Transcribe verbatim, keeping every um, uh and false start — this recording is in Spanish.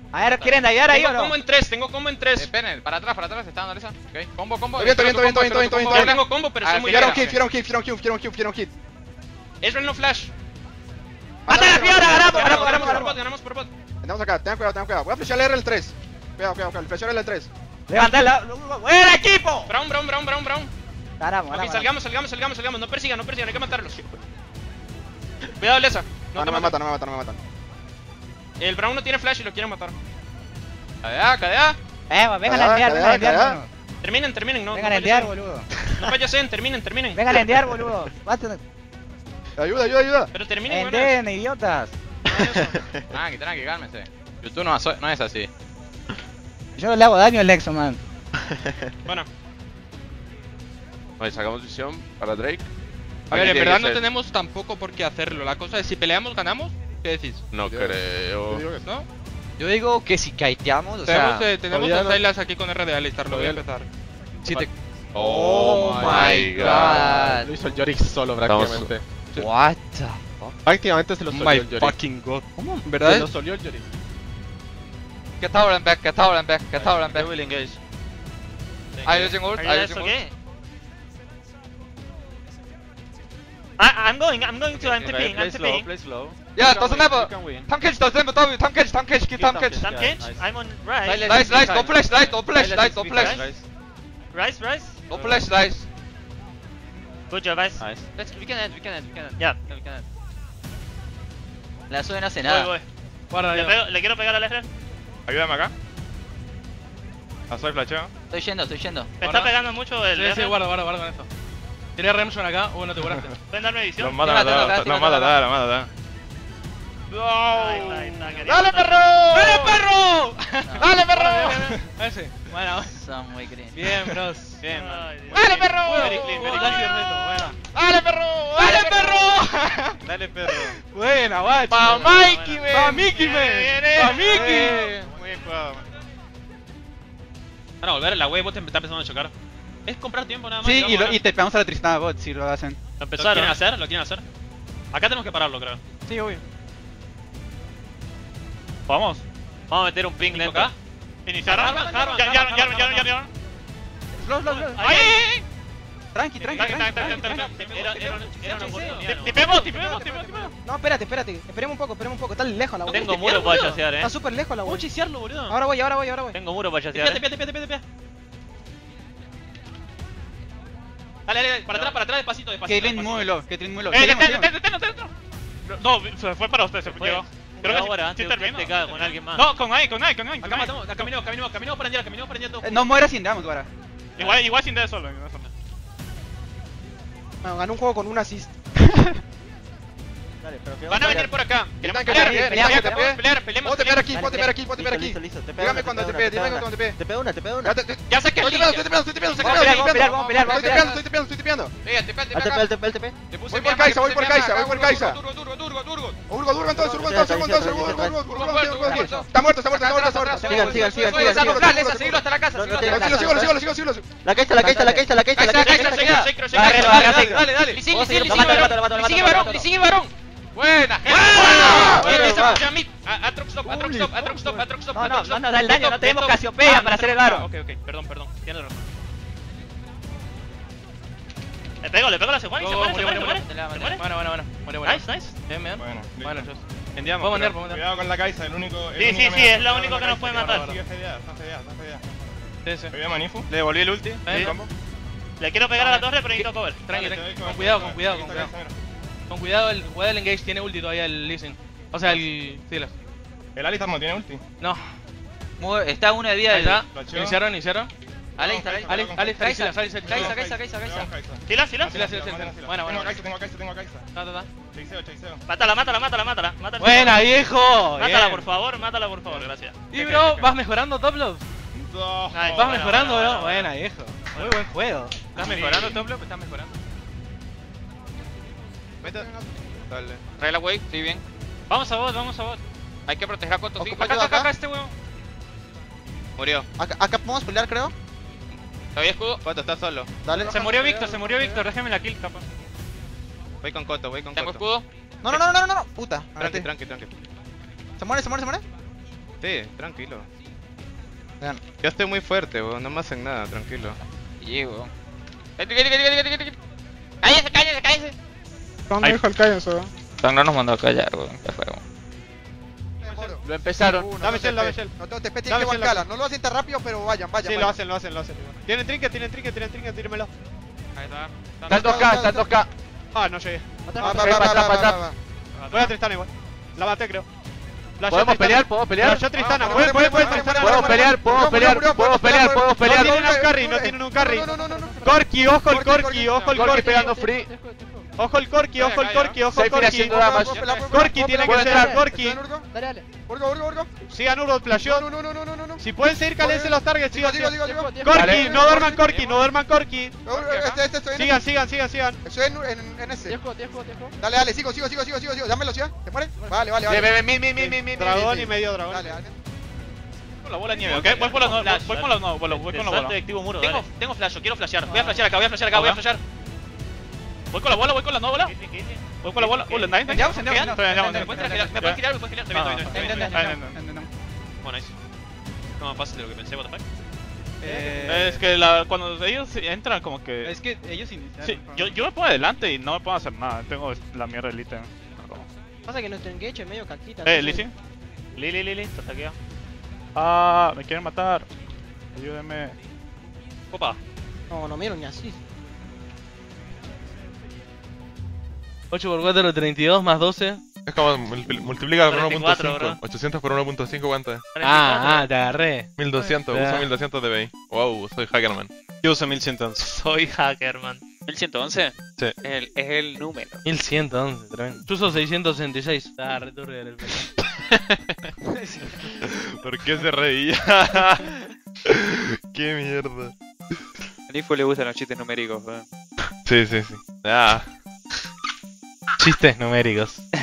A ver, ¿quieren dañar ahí o Tengo no? combo en tres, tengo combo en tres. Esperen, para atrás, para atrás, está dando esa. Ok, combo, combo. Viento, viento, viento, viento, viento, Yo viento. tengo combo, pero Ah, soy muy Fieron lento. hit, fieron hit, fieron hit, fieron hit, fieron hit. Ezreal no flash. ¡Mata la fiora! ¡Ganamos, ganamos, Ganamos ganamos! por bot, ganamos. ganamos por bot. Andamos acá, tengan cuidado, tengan cuidado. Voy a flashar el R el tres. Cuidado, cuidado, cuidado. Flashar el tres. ¡Levantala! ¡Buen equipo! Brown, brown, brown, brown, brown. Ganamos, Ok, ganamos. salgamos, salgamos, salgamos, salgamos. No persigan, no persigan, hay que matarlos. Cuidado, Lesa. No, no me matan, no me matan, no me matan. El Brown no tiene flash y lo quieren matar. Cadea, cadea. Eh, vengan a Cagada, enviar, vengan a cagada, enviar, cagada. mano. Terminen, terminen, no. Vengan no a enviar, fallecen. boludo. No fallecen, terminen, terminen. Vengan a enviar, boludo. Basta. Ayuda, ayuda, ayuda. Pero terminen, buenas. Enden, idiotas. Tranqui, tranqui, cálmense. YouTube no, so- no es así. Yo no le hago daño al Lexo, man. Bueno, Vale, sacamos visión para Drake. A ver, Aquí en tiene verdad que no ser. tenemos tampoco por qué hacerlo. La cosa es si peleamos, ganamos. ¿Qué decís? No Yo- creo. Yo digo que sí. ¿No? Yo digo que si kiteamos, o tenemos sea... eh, tenemos todavía a no- Silas aquí con R de Alistar, lo voy a empezar. Si te... Oh, my god. Lo hizo el Yorick solo Estamos- prácticamente. What the fuck? Prácticamente se lo Oh solió my el Yorick. fucking god. ¿Cómo? ¿En Se verdad? lo solió el Yorick. Get tower and back, get tower and back, get tower and They back. will engage. I'm using ult, Are you I'm guys using ult. okay? I, I'm going, I'm going to, I'm Okay, TPing, I'm play slow, TPing. play slow. Yeah, You can doesn't win, matter. you can win. Tam catch, doesn't matter. Tam catch, tam catch, kill tam catch. Some Yeah, catch, nice. I'm on right. Silence Nice, is nice, behind. don't flash, nice, don't flash, Silence nice, is don't behind, flash. guys. Rise, rise. Don't flash, nice. Good job, guys. Nice. Let's, we can end, we can end, we can end. Yeah. We can end. La Zoe no hace Voy, nada. voy. Guarda, Le, yo. pego- le quiero pegar al Ezreal. Ayúdame acá. A soy flasheo. Estoy yendo, estoy yendo. Me Guarda. está pegando mucho el Sí, sí, Ezreal. guarda, guarda, guarda con esto. Tiene Remson acá, uh, no te curaste. ¿Pueden darme Los visión? matan a Estoy matando acá, todos. estoy Los mata a matando todos, los mata a todos. Ahí está, ahí está, quería ¡Dale, matar. perro! ¡Dale, perro! ¡Dale, perro! Ese. Bueno, Son muy green. bien, bros. Bien, man. ¡Dale, perro! Very clean, very Dale, clean. reto, buena. ¡Dale, perro! ¡Dale, perro! Dale, perro. Buena, guacho. ¡Pa' Mikey, Buena. man! ¡Pa' Mickey, Bien, man! bien, bien. ¡Pa' Mickey! Eh, Muy bien jugado, man. van a volver, la wave bot está empezando a chocar. Es comprar tiempo nada más. Sí, vamos y, a lo, ganar. y te pegamos a la Tristana bot si lo hacen. Lo ¿Lo empezaron. quieren hacer? ¿Lo quieren hacer? Acá tenemos que pararlo, creo. Sí, obvio. Vamos. Vamos a meter un ping ¿Cinco lento. K? ¿Iniciaron? Harman, Ya, Harman, ya, Harman, ya, Harman, ya, ya, Harman. ya. Slow, slow, slow. ¡Ay, ay, ay! Tranqui, tranqui, Tranqui, tranqui, tranqui, tranqui, tranqui, tranqui. Era, era, era una oportunidad. ¿no? Tipemos, tipemos, tipemos, tipemos. No, espérate, espérate. Esperemos un poco, esperemos un poco. Está lejos la web. Tengo muro para chasear, eh. Está súper lejos la ¿Cómo web. chisearlo, boludo? Ahora voy, ahora voy, ahora voy. Tengo muro para Te chasear. pia, te pia, te pia, te pia. Dale, dale, dale, para atrás, para atrás, despacito, despacito. Caitlyn, despacito. muévelo, Caitlyn, muévelo. ¡Eh, Seguimos, detén, seguimos. detén, detén, detén! No, se fue para usted, se Fue. llegó. Creo que ahora, sí antes terminó. te caga con alguien más. No, con ahí, con ahí, con ahí. Acá Acá matamos, acá caminamos, caminamos, caminamos para allá, caminamos para allá todo. Eh, No mueras sin damage ahora. Igual, igual sin de solo. no solo. Bueno, ganó un juego con un assist. Dale, pero Van a venir por acá. Queremos que pelear, pelear, pelear, pelear, queremos pelear. pelear, peleemos. Puedo tepear aquí, peleemos. puedo tepear aquí, puedo tepear aquí. Listo, listo, te pego Dígame una, cuando te te pego pegue, una, dígame te cuando te pego pegue. Te pego una, te pego una. Ya te- te- Ya sé que Estoy tepeando, estoy tepeando, estoy tepeando, Vamos a pelear, vamos a pelear, vamos a pelear, vamos a Estoy pelear. tepeando, estoy tepeando, estoy tepeando. Venga, tepea, Al tepea T P, acá. al T P, al T P. Le puse Voy mi por arma, Kai'Sa, le voy puse por mi arma Kai'Sa, acá. voy por Kai'Sa. Durgo, Durgo, Durgo, Durgo. Urgo, Urgo, entonces, Urgo, entonces, Urgo, entonces, Urgo, Urgo, Urgo, Urgo, Urgo, Urgo, Urgo, Urgo. Está muerto, está muerto, está muerto, está muerto. Sigan, sigan, sigan, Soy de sigan, Saco sigan. Flash, esa, seguilo hasta la casa, No, seguilo no hasta la tiene casa. Síguelo, síguelo, síguelo, síguelo, síguelo. La Kai'Sa, la Kai'Sa, la Kai'Sa, la Kai'Sa, la Kai'Sa, Kai'Sa, la Kai'Sa, Kai'Sa. Shake, Shake, Dale, Shake, dale, Shake, dale, dale, dale. Lisin, Puedo Lisin, seguir- Lisin, lo mato, lo varón. mato, lo mato, lo Lisin, mato, varón, lo mato. Lisin, varón. Buena, gente. ¡Buena! Buena. Esa pucha mid. A truck stop, a truck stop, a truck stop, a truck stop. No, a no, truck stop. no nos da el daño, Deto, no tenemos Deto. Casiopeia Ah, para hacer el ah, varo. Ok, ok, perdón, perdón. Tienes razón. Le pego, le pego la segunda y se Go, muere, go, se muere, se muere, muere. muere. Se muere. Bueno, bueno, bueno. Muere, muere. Nice, nice. Bien, bien. Bueno, Bueno, listo. just. Endiamos, Puedo pero poner, puedo poner. Cuidado con la Kai'Sa, el único. el Sí, único sí, que sí, me- es la con única que Kai'Sa nos puede que matar. ahora Sigue fedeada, está fedeada, está fedeada. Sí, sí. Me voy a Manifu. Le devolví el ulti. Sí. Combo. Le quiero pegar a la torre, pero necesito cover. Tranqui, Dale, te tranqui. doy Con cuidado, con Aquí cuidado, con está cuidado. Kai'Sa, mira. Con cuidado, el jugador del engage tiene ulti todavía el Lee Sin. O sea, el Silas. El Alistar no tiene ulti. No, Mu- Está uno de vida ahí del... está. Flasheo. Iniciaron, iniciaron. Alex, Vamos, Alex, Kai'Sa, Alex, vamos, Alex, Kai'Sa. Silas, Alex, Silas. Kai'Sa, Vamos, Kai'Sa, Kai'Sa, Kai'Sa. Vamos, Kai'Sa. Sila, sila. Sila, sila, sila. Vamos, Kai'Sa. Buena, buena. Tengo a Kai'Sa, tengo a Kai'Sa, tengo a Kai'Sa. Ta, ta, ta. Chaseo, chaseo. Mátala, mátala, mátala, mátala. Mátala. Buena, viejo. Mátala, Bien. por favor, mátala, por favor, gracias. Y bro, vas mejorando top love. No. Nice. Vas Buena, mejorando, buena, bro. buena. Buena, viejo. Muy buen juego. ¿Estás mejorando, Top Love? ¿Estás mejorando? Mete. Dale. Trae la wave, sí, bien. Vamos a bot, vamos a bot. Hay que proteger a Coto, sí. Ocupa Acá, ayuda acá, acá, acá. este weón. Murió. Acá, acá podemos pelear, creo. ¿Todavía escudo? Coto, está solo. Dale. Se murió Víctor, se murió Víctor. Déjeme la kill, capaz. Voy con Coto, voy con ¿Tengo Coto. escudo? No, no, no, no, no, no. Puta. Tranqui, Agate. tranqui, tranqui. Se muere, se muere, se muere. Sí, tranquilo. Vean. Yo estoy muy fuerte, weón. No me hacen nada, tranquilo. Llego. ¡Cállese, cállese, cállese! ¿Dónde dijo el cállense? Sangro nos mandó a callar, weón. Qué fue, weón. Lo empezaron. Dame Shell, dame Shell. No tengo T P, tienen que bancarla. No lo hacen tan rápido, pero vayan, vayan. Sí, lo hacen, lo hacen, lo hacen. Tienen trinket, tienen trinket, tienen trinket, tírenmelo. Ahí está. Está en dos K, está en dos K. Ah, no llegué. Va, va, va, va, va, va. Voy a Tristana igual. La maté, creo. La ¿Podemos pelear? ¿Podemos pelear? Yo Tristana, Ah, puede, puede, puede, muere, Tristana. muere, Podemos muere, pelear, muere. podemos Murió, pelear, murió, podemos murió, pelear, murió. podemos No pelear. tienen un carry, no tienen un carry. No, no, no, no, no. Corki, ojo el Corki, Corki, ojo el Corki Corki. pegando free. Ojo el Corki, ojo el Corki, ojo el Seifir Corki. haciendo damage. Corki tiene que ser Corki. Dale, dale. Urgo, Urgo, Urgo. Sigan Urgot, flasheó. No, no, no, no, no, no, no. Si pueden seguir, calense los targets, Digo, sigan. digo, sigan. digo, digo. Corki, Dale. no duerman Corki, no duerman Corki. Este, este, estoy en Sigan, sigan, sigan, sigan. Estoy en, en, en ese. Dejo, dejo, dejo. Dale, dale, sigo, sigo, sigo, sigo, sigo, sigo. Dame velocidad. ¿Te muere? Vale, vale, Ve, vale. ve, ve, mi, mi, mi, mi, mi. Dragón y medio dragón. Dale, dale. Con la bola de nieve, ¿ok? Voy con los no, voy voy con los no, voy voy con la bola. activo muro, Tengo, dale. tengo flash, quiero flashear. Voy a flashear acá, voy a flashear acá, voy a flashear. Voy con la bola, voy con la no bola. Voy con la bola. Uh, nice, nice. Ya, ya, ya, ya. ¿Me puedes girar? ¿Me puedes girar? ¿Me puedes girar? Estoy bien, estoy bien, estoy bien, estoy bien. Entendemos. Bueno, nice. No más fácil de lo que pensé, what the fuck. Eh, Es que la, cuando ellos entran como que... Es que ellos iniciaron. Sí, yo, yo me pongo adelante y no me puedo hacer nada. Tengo la mierda del ítem. Pasa que nuestro engage es medio caquita. Eh, entonces- Lizzie. Lili, Lili, te saquea. Ah, me quieren matar. Ayúdenme. Opa. No, no vieron ni así. ocho por cuatro, treinta y dos más doce. Es como multi- multiplica por cuarenta y cuatro, uno punto cinco. bro. ochocientos por uno punto cinco, ¿cuánto? Ah, ah, te agarré. mil doscientos, Ya. uso mil doscientos de B I. Wow, soy hackerman. Yo uso mil ciento once. Soy hacker, man. ¿mil ciento once? Sí. Es el, es el número. mil ciento once, tremendo. Yo uso seiscientos sesenta y seis. Está returbio el pelo. ¿Por qué se reía? Qué mierda. A Nifu le gustan los chistes numéricos, weón. Sí, sí, sí. Ah. Chistes numéricos.